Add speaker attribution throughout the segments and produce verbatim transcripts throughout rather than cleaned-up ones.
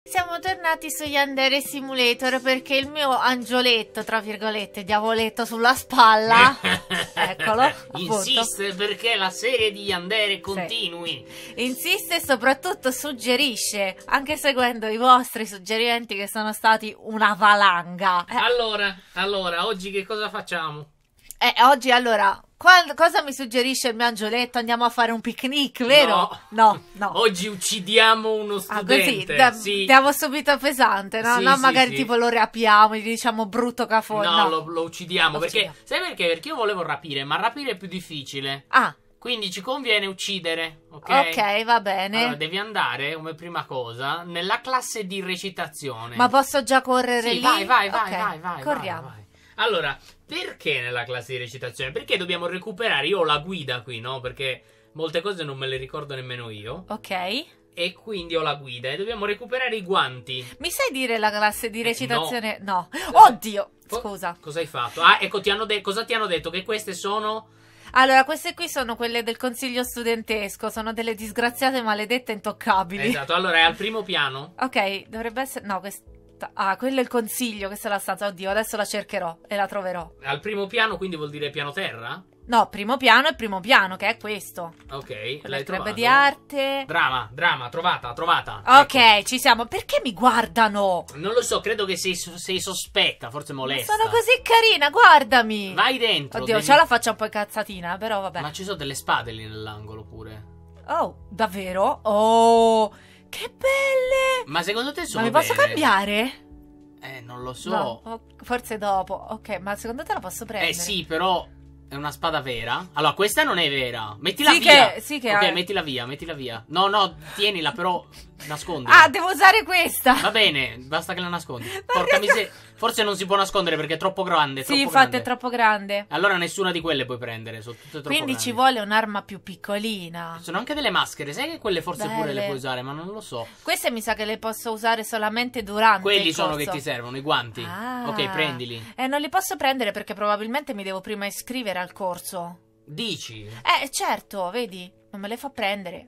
Speaker 1: Siamo tornati su Yandere Simulator perché il mio angioletto, tra virgolette, diavoletto sulla spalla, eccolo, appunto.
Speaker 2: Insiste perché la serie di Yandere continui.
Speaker 1: Sì. Insiste e soprattutto suggerisce, anche seguendo i vostri suggerimenti che sono stati una valanga. Eh.
Speaker 2: Allora, allora, oggi che cosa facciamo?
Speaker 1: Eh, oggi allora, qual- cosa mi suggerisce il mio angioletto? Andiamo a fare un picnic, vero?
Speaker 2: No,
Speaker 1: no. no.
Speaker 2: Oggi uccidiamo uno studente.
Speaker 1: Ah, così,
Speaker 2: sì.
Speaker 1: diamo subito pesante, no?
Speaker 2: Sì,
Speaker 1: no
Speaker 2: sì,
Speaker 1: magari
Speaker 2: sì.
Speaker 1: tipo lo rapiamo, gli diciamo brutto cafone.
Speaker 2: No,
Speaker 1: No,
Speaker 2: Lo, lo uccidiamo,
Speaker 1: Lo
Speaker 2: perché,
Speaker 1: uccidiamo.
Speaker 2: sai perché? Perché io volevo rapire, ma rapire è più difficile.
Speaker 1: Ah,
Speaker 2: Quindi ci conviene uccidere, ok?
Speaker 1: ok, va bene.
Speaker 2: Allora, devi andare, come prima cosa, nella classe di recitazione.
Speaker 1: Ma posso già correre
Speaker 2: Sì,
Speaker 1: lì?
Speaker 2: vai, vai, vai,
Speaker 1: Ok,
Speaker 2: vai, vai.
Speaker 1: corriamo.
Speaker 2: vai, vai. Allora, perché nella classe di recitazione? Perché dobbiamo recuperare, io ho la guida qui, no? Perché molte cose non me le ricordo nemmeno io.
Speaker 1: Ok.
Speaker 2: E quindi ho la guida e dobbiamo recuperare i guanti.
Speaker 1: Mi sai dire la classe di recitazione?
Speaker 2: Eh,
Speaker 1: no. no. Oddio,
Speaker 2: Co-
Speaker 1: scusa.
Speaker 2: Cosa hai fatto? Ah, ecco, ti hanno de- cosa ti hanno detto? Che queste sono...
Speaker 1: Allora, queste qui sono quelle del consiglio studentesco, sono delle disgraziate maledette intoccabili.
Speaker 2: Esatto, allora è al primo piano.
Speaker 1: Ok, dovrebbe essere... No, questa... Ah, quello è il consiglio, questa è la stanza. Oddio, adesso la cercherò e la troverò.
Speaker 2: Al primo piano, quindi vuol dire piano terra?
Speaker 1: No, primo piano è primo piano, che è questo.
Speaker 2: Ok,
Speaker 1: Quello
Speaker 2: l'hai
Speaker 1: è il club
Speaker 2: trovato?
Speaker 1: di arte.
Speaker 2: Drama, drama, trovata, trovata.
Speaker 1: Ok,
Speaker 2: Ecco.
Speaker 1: ci siamo. Perché mi guardano?
Speaker 2: Non lo so, credo che sei, sei sospetta, forse molesta.
Speaker 1: Sono così carina, guardami.
Speaker 2: Vai dentro.
Speaker 1: Oddio,
Speaker 2: devi-
Speaker 1: c'ho la faccia un po' incazzatina, però vabbè.
Speaker 2: Ma ci sono delle spade lì nell'angolo pure.
Speaker 1: Oh, davvero? Oh, che belle.
Speaker 2: Ma secondo te sono
Speaker 1: Ma mi posso
Speaker 2: bene?
Speaker 1: cambiare?
Speaker 2: Eh, non lo so.
Speaker 1: No, oh, forse dopo. Ok, ma secondo te la posso prendere?
Speaker 2: Eh sì, però è una spada vera. Allora, questa non è vera. Mettila
Speaker 1: Sì
Speaker 2: via.
Speaker 1: che- sì che
Speaker 2: ok,
Speaker 1: ha-
Speaker 2: mettila via, mettila via. No, no, tienila, però nascondila.
Speaker 1: Ah, devo usare questa.
Speaker 2: Va bene, basta che la nascondi.
Speaker 1: Ma
Speaker 2: Porca
Speaker 1: che-
Speaker 2: miseria. Forse non si può nascondere perché è troppo grande. è
Speaker 1: Sì,
Speaker 2: troppo
Speaker 1: infatti
Speaker 2: grande.
Speaker 1: è troppo grande.
Speaker 2: Allora nessuna di quelle puoi prendere, sono tutte troppo
Speaker 1: Quindi
Speaker 2: grandi.
Speaker 1: ci vuole un'arma più piccolina.
Speaker 2: Sono anche delle maschere, sai che quelle forse pure
Speaker 1: Belle.
Speaker 2: le puoi usare, ma non lo so.
Speaker 1: Queste mi sa che le posso usare solamente durante
Speaker 2: Quelli
Speaker 1: il
Speaker 2: sono
Speaker 1: corso.
Speaker 2: che ti servono, i guanti.
Speaker 1: Ah.
Speaker 2: Ok, prendili.
Speaker 1: Eh, non li posso prendere perché probabilmente mi devo prima iscrivere al corso.
Speaker 2: Dici?
Speaker 1: Eh, certo, vedi, non me le fa prendere.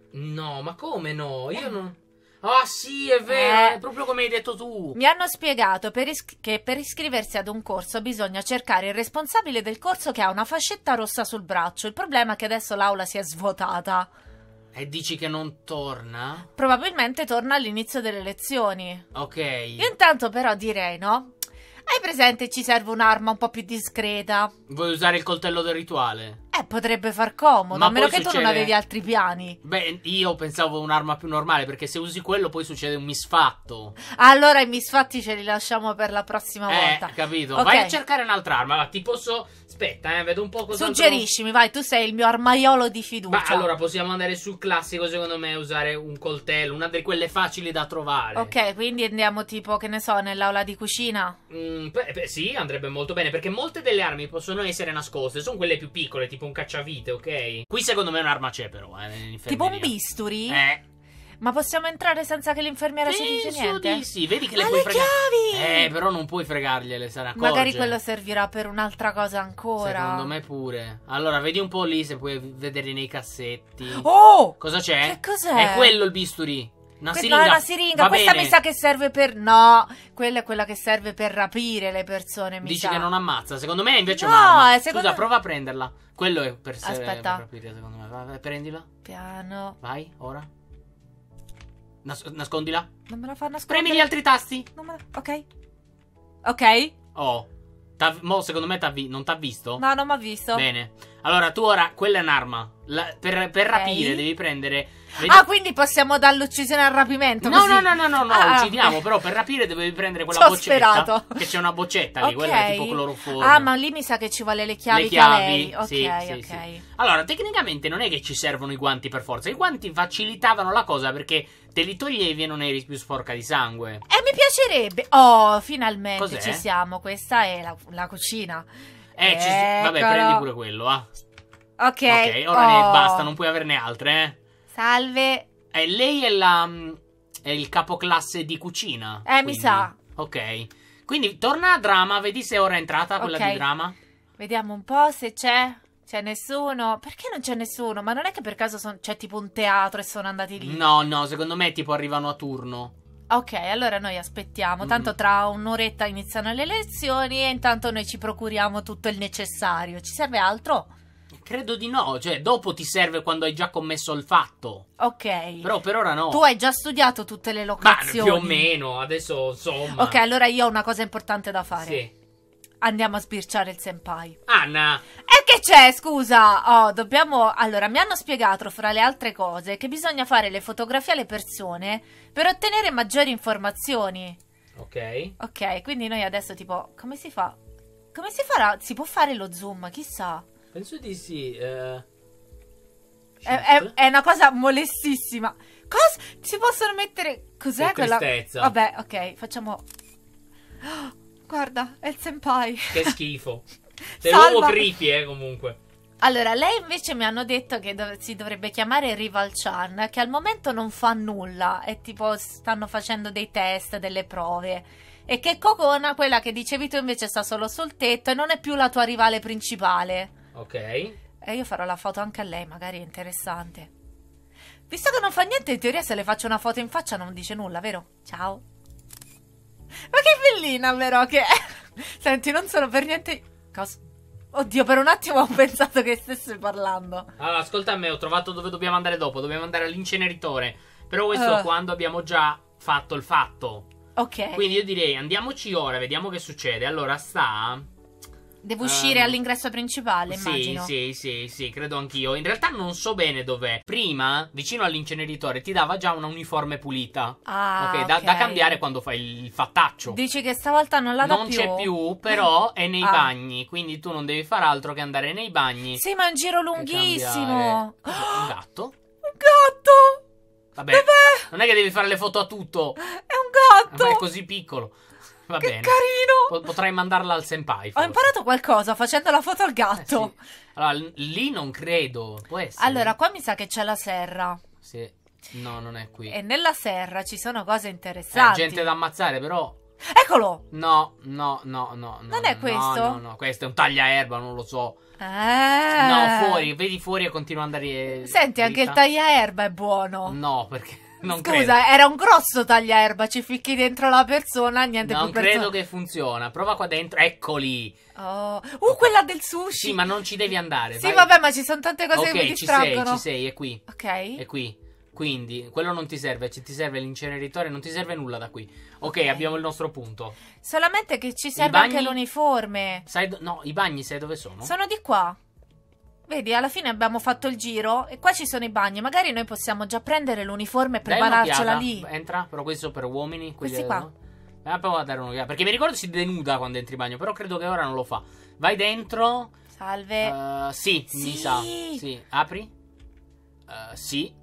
Speaker 2: No, ma come no? Io non... Ah sì, è vero,
Speaker 1: Eh.
Speaker 2: è proprio come hai detto tu.
Speaker 1: Mi hanno spiegato per is- che per iscriversi ad un corso bisogna cercare il responsabile del corso che ha una fascetta rossa sul braccio. Il problema è che adesso l'aula si è svuotata.
Speaker 2: E dici che non torna?
Speaker 1: Probabilmente torna all'inizio delle lezioni.
Speaker 2: Ok.
Speaker 1: Io intanto però direi, no? Hai presente ci serve un'arma un po' più discreta?
Speaker 2: Vuoi usare il coltello del rituale?
Speaker 1: Eh, potrebbe far comodo,
Speaker 2: Ma
Speaker 1: a meno
Speaker 2: poi
Speaker 1: che tu non
Speaker 2: succede-
Speaker 1: avevi altri piani.
Speaker 2: Beh, io pensavo un'arma più normale, perché se usi quello poi succede un misfatto.
Speaker 1: Allora i misfatti ce li lasciamo per la prossima
Speaker 2: Eh,
Speaker 1: volta.
Speaker 2: capito.
Speaker 1: Ok.
Speaker 2: Vai a cercare un'altra arma, va, ti posso... Aspetta, eh, vedo un po' cosa...
Speaker 1: Suggeriscimi, vai, tu sei il mio armaiolo di fiducia.
Speaker 2: Ma allora possiamo andare sul classico, secondo me, usare un coltello, una di quelle facili da trovare.
Speaker 1: Ok, quindi andiamo tipo, che ne so, nell'aula di cucina.
Speaker 2: Mm, beh, beh, sì, andrebbe molto bene, perché molte delle armi possono essere nascoste, sono quelle più piccole, tipo un cacciavite, ok? Qui secondo me un'arma c'è però, eh, nell'infermeria.
Speaker 1: Tipo un bisturi?
Speaker 2: Eh,
Speaker 1: Ma possiamo entrare senza che l'infermiera ci dice
Speaker 2: penso
Speaker 1: niente?
Speaker 2: di sì, vedi che le
Speaker 1: Ma
Speaker 2: puoi
Speaker 1: le
Speaker 2: fregare.
Speaker 1: chiavi!
Speaker 2: Eh, però non puoi fregargliele, se ne accorge.
Speaker 1: Magari quello servirà per un'altra cosa ancora.
Speaker 2: Secondo me pure. Allora, vedi un po' lì se puoi vedere nei cassetti.
Speaker 1: Oh!
Speaker 2: Cosa c'è?
Speaker 1: Che cos'è?
Speaker 2: È quello il bisturi. Una
Speaker 1: Questa
Speaker 2: siringa.
Speaker 1: è una siringa,
Speaker 2: Va
Speaker 1: questa
Speaker 2: bene.
Speaker 1: mi sa che serve per... No, quella è quella che serve per rapire le persone, mi
Speaker 2: Dici
Speaker 1: sa.
Speaker 2: che non ammazza. Secondo me invece è
Speaker 1: No,
Speaker 2: un'arma.
Speaker 1: è secondo-
Speaker 2: Scusa, prova a prenderla. Quello è per, se-
Speaker 1: Aspetta.
Speaker 2: per rapire, secondo me. Vai, vai, prendila.
Speaker 1: Piano.
Speaker 2: Vai, ora. Nas- nascondila.
Speaker 1: Non me la fa nascondere.
Speaker 2: Premi gli altri tasti.
Speaker 1: Non me la... Ok. Ok.
Speaker 2: Oh. T'ha- Mo, secondo me t'ha vi- non t'ha visto?
Speaker 1: No, non mi ha visto.
Speaker 2: Bene. Allora, tu ora, quella è un'arma. La- per, per
Speaker 1: Ok.
Speaker 2: rapire devi prendere... vedi-
Speaker 1: Ah, quindi possiamo dall'uccisione al rapimento?
Speaker 2: No,
Speaker 1: così?
Speaker 2: no, no, no, no, no,
Speaker 1: Ah,
Speaker 2: uccidiamo,
Speaker 1: ok.
Speaker 2: però per rapire devi prendere quella
Speaker 1: Ci ho
Speaker 2: boccetta.
Speaker 1: sperato.
Speaker 2: Che c'è una boccetta lì,
Speaker 1: Ok.
Speaker 2: quella è tipo cloroformo.
Speaker 1: Ah, ma lì mi sa che ci vuole le chiavi,
Speaker 2: Le
Speaker 1: che ha
Speaker 2: chiavi,
Speaker 1: lei. Ok,
Speaker 2: sì, sì,
Speaker 1: ok.
Speaker 2: sì. Allora, tecnicamente non è che ci servono i guanti per forza. I guanti facilitavano la cosa perché te li toglievi e non eri più sporca di sangue.
Speaker 1: E mi piacerebbe. Oh, finalmente
Speaker 2: Cos'è?
Speaker 1: ci siamo. Questa è la, la cucina.
Speaker 2: Eh, ci... vabbè,
Speaker 1: Eccolo.
Speaker 2: prendi pure quello, ah.
Speaker 1: Ok.
Speaker 2: Ok, ora
Speaker 1: oh.
Speaker 2: ne basta, non puoi averne altre, eh.
Speaker 1: Salve.
Speaker 2: Eh, lei è la... è il capoclasse di cucina.
Speaker 1: Eh, mi
Speaker 2: quindi.
Speaker 1: sa.
Speaker 2: Ok. Quindi torna a drama, vedi se ora è entrata quella
Speaker 1: Ok.
Speaker 2: di drama.
Speaker 1: Vediamo un po' se c'è. C'è nessuno? Perché non c'è nessuno? Ma non è che per caso son- c'è tipo un teatro e sono andati lì?
Speaker 2: No, no, secondo me tipo arrivano a turno.
Speaker 1: Ok, allora noi aspettiamo, tanto tra un'oretta iniziano le lezioni e intanto noi ci procuriamo tutto il necessario. Ci serve altro?
Speaker 2: Credo di no, cioè dopo ti serve quando hai già commesso il fatto.
Speaker 1: Ok.
Speaker 2: Però per ora no.
Speaker 1: Tu hai già studiato tutte le
Speaker 2: Ma
Speaker 1: locazioni?
Speaker 2: più o meno, adesso insomma.
Speaker 1: Ok, allora io ho una cosa importante da fare.
Speaker 2: Sì.
Speaker 1: Andiamo a sbirciare il senpai.
Speaker 2: Anna!
Speaker 1: E che c'è, scusa? Oh, dobbiamo... Allora, mi hanno spiegato, fra le altre cose, che bisogna fare le fotografie alle persone per ottenere maggiori informazioni.
Speaker 2: Ok.
Speaker 1: Ok, quindi noi adesso, tipo, come si fa? Come si farà? Si può fare lo zoom, chissà.
Speaker 2: Penso di sì. Eh...
Speaker 1: È, è, è una cosa molestissima. Cosa? Si possono mettere... Cos'è
Speaker 2: Che
Speaker 1: quella...
Speaker 2: tristezza.
Speaker 1: Vabbè, ok, facciamo... Oh, guarda, è il senpai.
Speaker 2: Che schifo. Sei
Speaker 1: Salva.
Speaker 2: l'uomo creepy, eh, comunque.
Speaker 1: Allora, lei invece mi hanno detto che dov- si dovrebbe chiamare Rival-chan, che al momento non fa nulla, e tipo stanno facendo dei test, delle prove. E che Kokona, quella che dicevi tu, invece sta solo sul tetto e non è più la tua rivale principale.
Speaker 2: Ok.
Speaker 1: E io farò la foto anche a lei, magari è interessante. Visto che non fa niente, in teoria se le faccio una foto in faccia non dice nulla, vero? Ciao. Ma che bellina però che è. Senti, non sono per niente... Cosa? Oddio, per un attimo ho pensato che stesse parlando.
Speaker 2: Allora, ascolta me, ho trovato dove dobbiamo andare dopo. Dobbiamo andare all'inceneritore. Però questo
Speaker 1: Uh.
Speaker 2: quando abbiamo già fatto il fatto.
Speaker 1: Ok.
Speaker 2: Quindi io direi andiamoci ora, vediamo che succede. Allora sta...
Speaker 1: Devo uscire
Speaker 2: Um,
Speaker 1: all'ingresso principale,
Speaker 2: Sì,
Speaker 1: immagino.
Speaker 2: sì, sì, sì, credo anch'io. In realtà non so bene dov'è. Prima, vicino all'inceneritore, ti dava già una uniforme pulita.
Speaker 1: Ah,
Speaker 2: ok, da,
Speaker 1: ok.
Speaker 2: da cambiare quando fai il fattaccio.
Speaker 1: Dici che stavolta non la dà
Speaker 2: Non
Speaker 1: più?
Speaker 2: c'è più, però è nei
Speaker 1: Ah.
Speaker 2: bagni. Quindi tu non devi fare altro che andare nei bagni.
Speaker 1: Sì, ma è un giro
Speaker 2: e
Speaker 1: lunghissimo.
Speaker 2: cambiare. Un gatto?
Speaker 1: Un gatto!
Speaker 2: Vabbè,
Speaker 1: Dov'è?
Speaker 2: non è che devi fare le foto a tutto.
Speaker 1: È un gatto!
Speaker 2: Ma è così piccolo. Va
Speaker 1: Che
Speaker 2: bene.
Speaker 1: carino!
Speaker 2: Po- Potrai mandarla al senpai.
Speaker 1: Ho
Speaker 2: forse.
Speaker 1: imparato qualcosa facendo la foto al
Speaker 2: Eh,
Speaker 1: gatto.
Speaker 2: sì. Allora, l- lì non credo. Può essere.
Speaker 1: Allora, qua mi sa che c'è la serra.
Speaker 2: Sì. No, non è qui.
Speaker 1: E nella serra ci sono cose
Speaker 2: Eh,
Speaker 1: interessanti.
Speaker 2: gente da ammazzare, però.
Speaker 1: Eccolo!
Speaker 2: No, no, no, no. no
Speaker 1: Non è
Speaker 2: no,
Speaker 1: questo?
Speaker 2: No, no, questo è un tagliaerba, non lo so.
Speaker 1: Eh.
Speaker 2: No, fuori, vedi fuori e continua ad andare.
Speaker 1: Senti, anche il
Speaker 2: dritta.
Speaker 1: tagliaerba è buono.
Speaker 2: No, perché non
Speaker 1: Scusa,
Speaker 2: credo.
Speaker 1: era un grosso tagliaerba, ci ficchi dentro la persona, niente
Speaker 2: Non
Speaker 1: più persona.
Speaker 2: credo che funziona. Prova qua dentro. Eccoli.
Speaker 1: Oh. Uh, quella del sushi.
Speaker 2: Sì, ma non ci devi andare.
Speaker 1: Sì,
Speaker 2: vai.
Speaker 1: vabbè, ma ci sono tante cose
Speaker 2: Ok,
Speaker 1: che mi
Speaker 2: ci sei,
Speaker 1: distraggono.
Speaker 2: ci sei, è qui.
Speaker 1: Ok.
Speaker 2: È qui. Quindi, quello non ti serve, ci ti serve l'inceneritore, non ti serve nulla da qui. Ok,
Speaker 1: Ok.
Speaker 2: abbiamo il nostro punto.
Speaker 1: Solamente che ci serve
Speaker 2: bagni?
Speaker 1: anche l'uniforme.
Speaker 2: Sai do- no, i bagni sai dove sono?
Speaker 1: Sono di qua. Vedi, alla fine abbiamo fatto il giro e qua ci sono i bagni. Magari noi possiamo già prendere l'uniforme e
Speaker 2: Dai una
Speaker 1: prepararcela
Speaker 2: occhiata.
Speaker 1: lì.
Speaker 2: Entra, però questo per uomini. quelli-
Speaker 1: Questi qua.
Speaker 2: no? Eh, provo a dare un'occhiata. Perché mi ricordo si denuda quando entri in bagno, però credo che ora non lo fa. Vai dentro.
Speaker 1: Salve.
Speaker 2: Uh, sì,
Speaker 1: Sì.
Speaker 2: mi sa. Sì, apri. Uh, sì.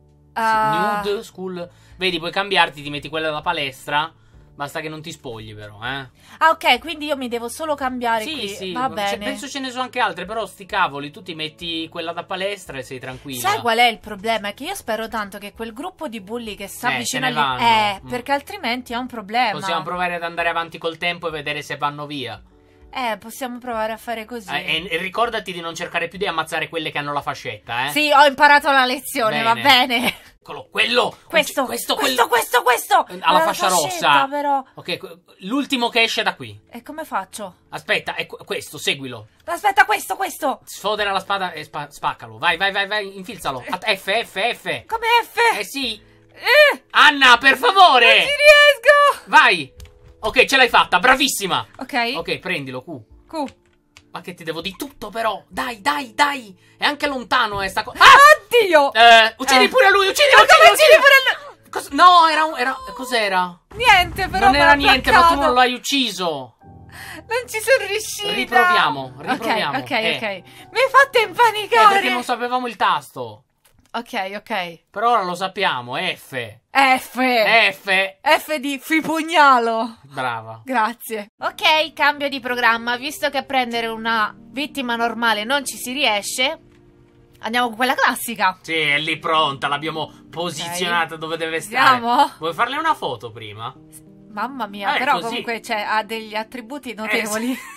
Speaker 1: Ah.
Speaker 2: Sì, nude, school. Vedi, puoi cambiarti, ti metti quella da palestra. Basta che non ti spogli, però, eh.
Speaker 1: Ah, ok, quindi io mi devo solo cambiare
Speaker 2: Sì,
Speaker 1: qui.
Speaker 2: sì,
Speaker 1: Va
Speaker 2: c'è-
Speaker 1: bene.
Speaker 2: penso ce ne sono anche altre, però sti cavoli, tu ti metti quella da palestra e sei tranquilla.
Speaker 1: Sai qual è il problema? È che io spero tanto che quel gruppo di bulli che sta
Speaker 2: Eh,
Speaker 1: vicino
Speaker 2: se ne
Speaker 1: lì.
Speaker 2: vanno.
Speaker 1: Eh,
Speaker 2: Mm.
Speaker 1: perché altrimenti è un problema.
Speaker 2: Possiamo provare ad andare avanti col tempo e vedere se vanno via.
Speaker 1: Eh, possiamo provare a fare così.
Speaker 2: Eh, e, e ricordati di non cercare più di ammazzare quelle che hanno la fascetta, eh.
Speaker 1: Sì, ho imparato la lezione, va
Speaker 2: Bene.
Speaker 1: bene.
Speaker 2: Eccolo, quello.
Speaker 1: Questo,
Speaker 2: questo,
Speaker 1: questo,
Speaker 2: quello-
Speaker 1: questo, questo.
Speaker 2: Ha la
Speaker 1: Eh,
Speaker 2: fascia
Speaker 1: fascetta,
Speaker 2: rossa.
Speaker 1: però.
Speaker 2: Ok, que- l'ultimo che esce da qui.
Speaker 1: E come faccio?
Speaker 2: Aspetta, è que- questo, seguilo.
Speaker 1: Aspetta, questo, questo.
Speaker 2: Sfodera la spada e spa- spaccalo. Vai, vai, vai, vai, infilzalo. At- F, F, F.
Speaker 1: Come F?
Speaker 2: Eh sì.
Speaker 1: Eh,
Speaker 2: Anna, per
Speaker 1: non
Speaker 2: favore.
Speaker 1: ci riesco.
Speaker 2: Vai. Ok, ce l'hai fatta, bravissima.
Speaker 1: Ok.
Speaker 2: Ok, prendilo, Q.
Speaker 1: Q.
Speaker 2: Ma che ti devo di tutto, però. Dai, dai, dai. È anche lontano, eh, sta cosa.
Speaker 1: Oddio.
Speaker 2: Eh, uccidi
Speaker 1: Eh.
Speaker 2: pure lui, uccidilo,
Speaker 1: Ma
Speaker 2: uccidilo,
Speaker 1: come uccidi
Speaker 2: uccidilo.
Speaker 1: pure lui?
Speaker 2: Cos- no, era un... Era... Cos'era?
Speaker 1: Niente, però
Speaker 2: Non
Speaker 1: mi
Speaker 2: era
Speaker 1: ha
Speaker 2: niente, ma tu
Speaker 1: attaccato.
Speaker 2: non l'hai ucciso.
Speaker 1: Non ci sono riuscita.
Speaker 2: Riproviamo, riproviamo.
Speaker 1: Ok, ok,
Speaker 2: Eh.
Speaker 1: ok. Mi hai fatto
Speaker 2: Eh,
Speaker 1: impanicare.
Speaker 2: perché non sapevamo il tasto.
Speaker 1: Ok, ok.
Speaker 2: Però ora lo sappiamo, F.
Speaker 1: F.
Speaker 2: F.
Speaker 1: F di fipugnalo.
Speaker 2: Brava.
Speaker 1: Grazie. Ok, cambio di programma. Visto che a prendere una vittima normale non ci si riesce, andiamo con quella classica.
Speaker 2: Sì, è lì pronta, l'abbiamo posizionata dove deve stare.
Speaker 1: Andiamo?
Speaker 2: Vuoi farle una foto prima?
Speaker 1: Mamma mia,
Speaker 2: Eh,
Speaker 1: però
Speaker 2: così.
Speaker 1: comunque cioè, ha degli attributi notevoli.
Speaker 2: Eh, sì.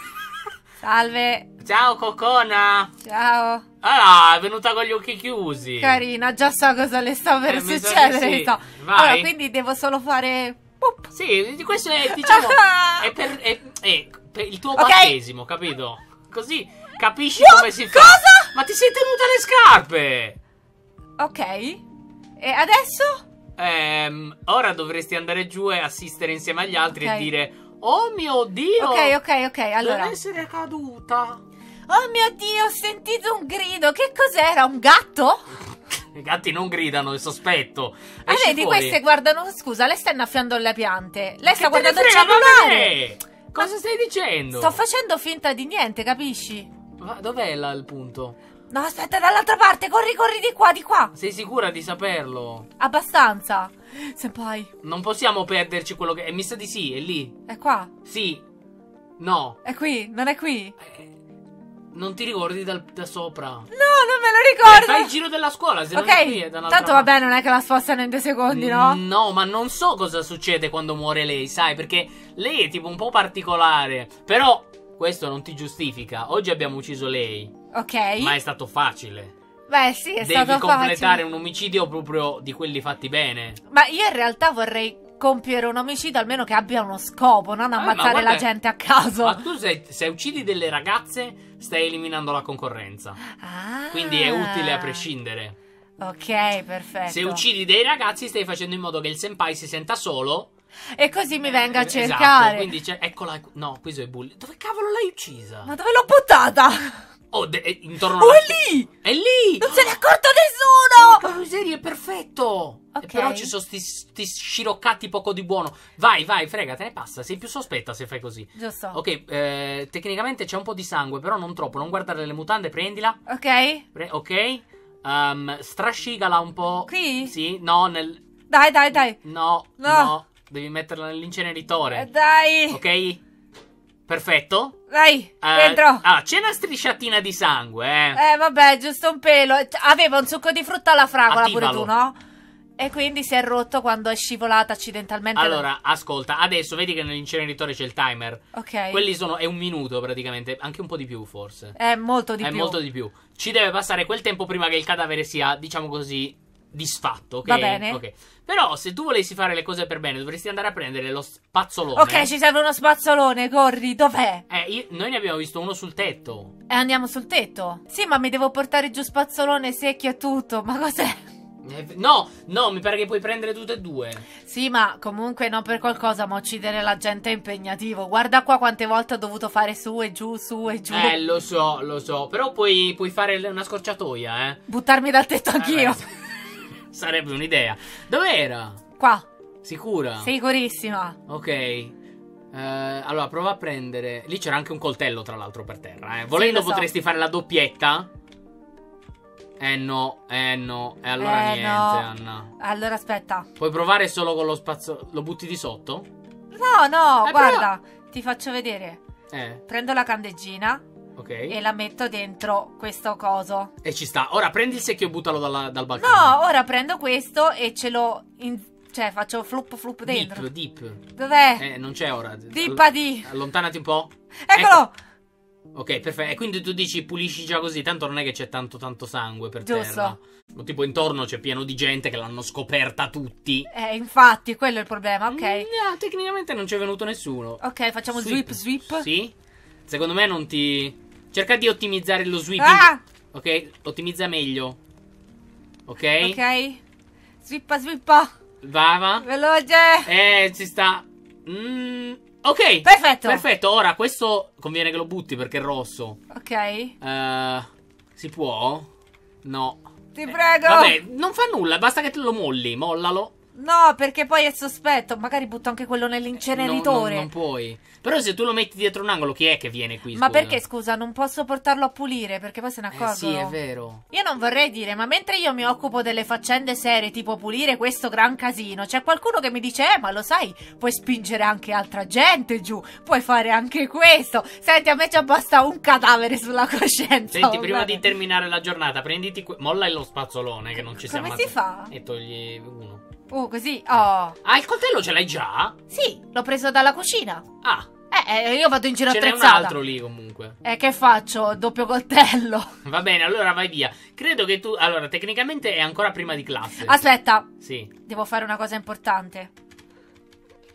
Speaker 1: Salve.
Speaker 2: Ciao, Cocona.
Speaker 1: Ciao.
Speaker 2: Ah, è venuta con gli occhi chiusi.
Speaker 1: Carina, già so cosa le sta per
Speaker 2: Eh, mi sa
Speaker 1: succedere.
Speaker 2: che sì.
Speaker 1: mi sa.
Speaker 2: Vai.
Speaker 1: Allora, quindi devo solo fare Boop.
Speaker 2: Sì, questo è, diciamo, è per, è, è per il tuo
Speaker 1: Ok.
Speaker 2: battesimo, capito? Così capisci
Speaker 1: What?
Speaker 2: come si fa.
Speaker 1: Cosa?
Speaker 2: Ma ti sei tenuta le scarpe?
Speaker 1: Ok. E adesso?
Speaker 2: Ehm, ora dovresti andare giù e assistere insieme agli altri
Speaker 1: Ok.
Speaker 2: e dire: oh mio Dio!
Speaker 1: Ok, ok, ok, allora.
Speaker 2: Deve essere caduta.
Speaker 1: Oh mio Dio, ho sentito un grido. Che cos'era? Un gatto?
Speaker 2: I gatti non gridano, è sospetto.
Speaker 1: Ah,
Speaker 2: Esci
Speaker 1: vedi,
Speaker 2: fuori.
Speaker 1: queste guardano. Scusa, lei sta innaffiando le piante. Lei sta
Speaker 2: Che te ne
Speaker 1: guardando il
Speaker 2: frega,
Speaker 1: cellulare.
Speaker 2: vabbè? Cosa stai dicendo?
Speaker 1: Sto facendo finta di niente, capisci?
Speaker 2: Va- Dov'è là il punto?
Speaker 1: No, aspetta, dall'altra parte. Corri, corri di qua, di qua.
Speaker 2: Sei sicura di saperlo?
Speaker 1: Abbastanza. Senpai,
Speaker 2: Non possiamo perderci quello che... Eh, mi sa di sì, è lì.
Speaker 1: è qua.
Speaker 2: Sì. No.
Speaker 1: È qui, non è qui.
Speaker 2: Eh, non ti ricordi dal- da sopra?
Speaker 1: No, non me lo
Speaker 2: Eh,
Speaker 1: ricordo.
Speaker 2: fai il giro della scuola, se non è qui è da
Speaker 1: Ok,
Speaker 2: un'altra
Speaker 1: tanto
Speaker 2: parte.
Speaker 1: vabbè, non è che la spostano in due secondi, no?
Speaker 2: No, ma non so cosa succede quando muore lei, sai? Perché lei è tipo un po' particolare. Però questo non ti giustifica. Oggi abbiamo ucciso lei.
Speaker 1: Ok.
Speaker 2: Ma è stato facile.
Speaker 1: Beh, sì, è
Speaker 2: Devi
Speaker 1: stato
Speaker 2: completare
Speaker 1: facile.
Speaker 2: un omicidio proprio di quelli fatti bene.
Speaker 1: Ma io in realtà vorrei compiere un omicidio almeno che abbia uno scopo, non
Speaker 2: ma
Speaker 1: ammazzare
Speaker 2: guarda-
Speaker 1: la gente a caso.
Speaker 2: Ma tu se, se uccidi delle ragazze stai eliminando la concorrenza.
Speaker 1: Ah.
Speaker 2: Quindi è utile a prescindere.
Speaker 1: Ok, perfetto.
Speaker 2: Se uccidi dei ragazzi stai facendo in modo che il senpai si senta solo.
Speaker 1: E così mi venga a
Speaker 2: Eh,
Speaker 1: cercare.
Speaker 2: Esatto, quindi c'è, eccola. No, questo è bulli. Dove cavolo l'hai uccisa?
Speaker 1: Ma dove l'ho buttata?
Speaker 2: Oh, de- eh, intorno
Speaker 1: Oh,
Speaker 2: alla...
Speaker 1: è lì!
Speaker 2: È lì!
Speaker 1: Non se ne è accorto nessuno!
Speaker 2: Porca miseria, è perfetto!
Speaker 1: Ok.
Speaker 2: E però ci sono sti, sti sciroccati poco di buono. Vai, vai, frega, te ne passa. Sei più sospetta se fai così.
Speaker 1: Giusto.
Speaker 2: Ok, eh, tecnicamente c'è un po' di sangue, però non troppo. Non guardare le mutande, prendila.
Speaker 1: Ok?
Speaker 2: Pre- ok. Um, strascigala un po'.
Speaker 1: Qui?
Speaker 2: Sì, no, nel...
Speaker 1: Dai, dai, dai.
Speaker 2: No,
Speaker 1: No.
Speaker 2: no. Devi metterla
Speaker 1: Eh,
Speaker 2: nell'inceneritore.
Speaker 1: dai.
Speaker 2: Ok? Perfetto.
Speaker 1: Dai,
Speaker 2: Eh,
Speaker 1: dentro.
Speaker 2: Ah, c'è una strisciatina di sangue, eh.
Speaker 1: Eh, vabbè, giusto un pelo. Aveva un succo di frutta alla fragola pure
Speaker 2: Attivalo.
Speaker 1: tu, no? E quindi si è rotto quando è scivolata accidentalmente.
Speaker 2: Allora, ascolta, adesso vedi che nell'inceneritore c'è il timer.
Speaker 1: Ok.
Speaker 2: Quelli sono, è un minuto praticamente, anche un po' di più forse.
Speaker 1: È molto di
Speaker 2: è
Speaker 1: più.
Speaker 2: molto di più. Ci deve passare quel tempo prima che il cadavere sia, diciamo così, disfatto, ok?
Speaker 1: Va bene.
Speaker 2: Ok. Però se tu volessi fare le cose per bene, dovresti andare a prendere lo spazzolone.
Speaker 1: Ok, ci serve uno spazzolone, corri, dov'è?
Speaker 2: Eh, io- noi ne abbiamo visto uno sul tetto.
Speaker 1: E andiamo sul tetto? Sì, ma mi devo portare giù spazzolone secchio e tutto, ma cos'è?
Speaker 2: Eh, no, no, mi pare che puoi prendere tutte e due.
Speaker 1: Sì, ma comunque non per qualcosa, ma uccidere la gente è impegnativo. Guarda qua quante volte ho dovuto fare su e giù, su e giù.
Speaker 2: Eh, lo so, lo so. Però puoi, puoi fare una scorciatoia, eh.
Speaker 1: Buttarmi dal tetto anch'io.
Speaker 2: Eh, sarebbe un'idea. Dov'era?
Speaker 1: Qua,
Speaker 2: Sicura?
Speaker 1: sicurissima.
Speaker 2: Ok. Eh, allora, prova a prendere. Lì c'era anche un coltello, tra l'altro, per terra. Eh. Volendo,
Speaker 1: lo so.
Speaker 2: potresti fare la doppietta. Eh no, eh no. E allora
Speaker 1: Eh,
Speaker 2: niente,
Speaker 1: no.
Speaker 2: Anna.
Speaker 1: Allora aspetta.
Speaker 2: Puoi provare solo con lo spazio. Lo butti di sotto?
Speaker 1: No, no,
Speaker 2: Eh,
Speaker 1: guarda, ti faccio vedere.
Speaker 2: Eh,
Speaker 1: Prendo la candeggina
Speaker 2: ok.
Speaker 1: e la metto dentro questo coso.
Speaker 2: E ci sta. Ora prendi il secchio e buttalo dalla- dal balcone.
Speaker 1: No, ora prendo questo e ce l'ho in... Cioè, faccio flup flup dentro.
Speaker 2: Deep, deep.
Speaker 1: Dov'è?
Speaker 2: Eh, non c'è ora.
Speaker 1: Dippa di.
Speaker 2: Allontanati un po'.
Speaker 1: Eccolo!
Speaker 2: Ok, perfetto. E quindi tu dici pulisci già così, tanto non è che c'è tanto tanto sangue per
Speaker 1: Giusto.
Speaker 2: terra. O tipo intorno c'è pieno di gente che l'hanno scoperta tutti.
Speaker 1: Eh, infatti, quello è il problema, ok.
Speaker 2: Mm, no, tecnicamente non c'è venuto nessuno.
Speaker 1: Ok, facciamo sweep sweep.
Speaker 2: Sì? Secondo me non ti... Cerca di ottimizzare lo sweeping.
Speaker 1: Ah!
Speaker 2: Ok? Ottimizza meglio. Ok?
Speaker 1: Ok. Swippa swippa.
Speaker 2: Va, va.
Speaker 1: Veloce.
Speaker 2: Eh, ci sta. Mm, ok.
Speaker 1: Perfetto.
Speaker 2: Perfetto, ora questo conviene che lo butti perché è rosso.
Speaker 1: Ok.
Speaker 2: Eh, si può? No.
Speaker 1: Ti prego.
Speaker 2: Vabbè, non fa nulla, basta che te lo molli, mollalo.
Speaker 1: No, perché poi è sospetto. Magari butto anche quello nell'inceneritore.
Speaker 2: No, non, non puoi. Però se tu lo metti dietro un angolo, chi è che viene qui?
Speaker 1: Ma
Speaker 2: scusa?
Speaker 1: perché, scusa, non posso portarlo a pulire? Perché poi se ne
Speaker 2: Eh
Speaker 1: accorgono.
Speaker 2: sì, è vero.
Speaker 1: Io non vorrei dire, ma mentre io mi occupo delle faccende serie, tipo pulire questo gran casino, c'è qualcuno che mi dice, eh, ma lo sai, puoi spingere anche altra gente giù, puoi fare anche questo. Senti, a me ci basta un cadavere sulla coscienza.
Speaker 2: Senti,
Speaker 1: va
Speaker 2: prima
Speaker 1: bene?
Speaker 2: di terminare la giornata, prenditi... que- molla lo spazzolone, che non ci siamo...
Speaker 1: Come si fa?
Speaker 2: E togli uno.
Speaker 1: Uh, così, oh.
Speaker 2: Ah, il coltello ce l'hai già?
Speaker 1: Sì, l'ho preso dalla cucina.
Speaker 2: Ah,
Speaker 1: Eh, eh, io vado in giro
Speaker 2: ce n'è un
Speaker 1: attrezzata.
Speaker 2: altro lì comunque.
Speaker 1: Eh, che faccio? Doppio coltello.
Speaker 2: Va bene, allora vai via. Credo che tu... Allora, tecnicamente è ancora prima di classe.
Speaker 1: Aspetta,
Speaker 2: Sì.
Speaker 1: devo fare una cosa importante.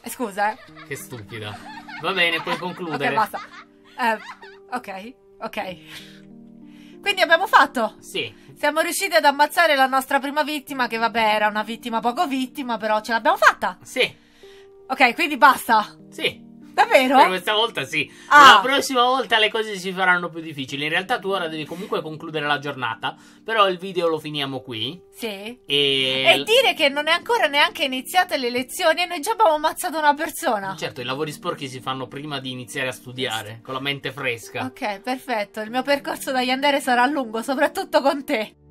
Speaker 1: Eh, scusa, eh.
Speaker 2: Che stupida. Va bene, puoi concludere.
Speaker 1: Ok, basta. Eh, ok, ok. Quindi abbiamo fatto.
Speaker 2: Sì.
Speaker 1: Siamo riusciti ad ammazzare la nostra prima vittima, che vabbè era una vittima poco vittima, però ce l'abbiamo fatta.
Speaker 2: Sì.
Speaker 1: Ok, quindi basta.
Speaker 2: Sì.
Speaker 1: Davvero?
Speaker 2: Per questa volta sì.
Speaker 1: Ah.
Speaker 2: La prossima volta le cose si faranno più difficili. In realtà tu ora devi comunque concludere la giornata. Però il video lo finiamo qui.
Speaker 1: Sì.
Speaker 2: E...
Speaker 1: E dire che non è ancora neanche iniziate le lezioni e noi già abbiamo ammazzato una persona.
Speaker 2: Certo, i lavori sporchi si fanno prima di iniziare a studiare, con la mente fresca.
Speaker 1: Ok, perfetto. Il mio percorso da Yandere sarà lungo, soprattutto con te.